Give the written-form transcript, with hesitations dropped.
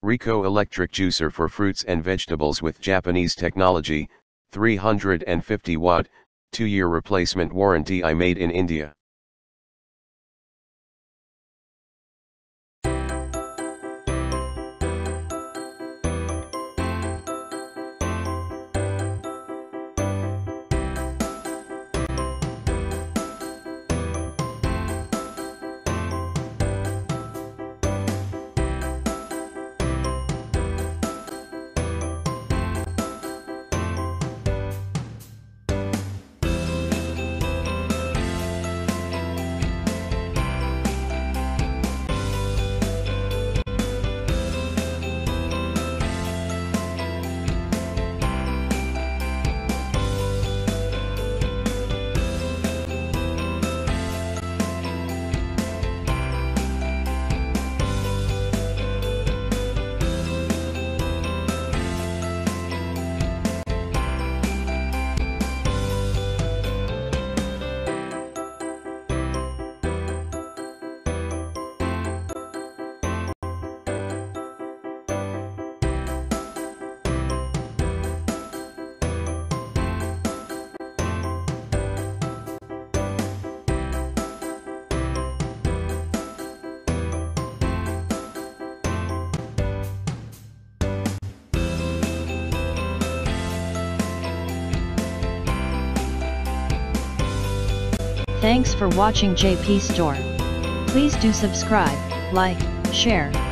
Rico electric juicer for fruits and vegetables with Japanese technology, 350 watt, 2-year replacement warranty. I made in India. Thanks for watching JP Store. Please do subscribe, like, share,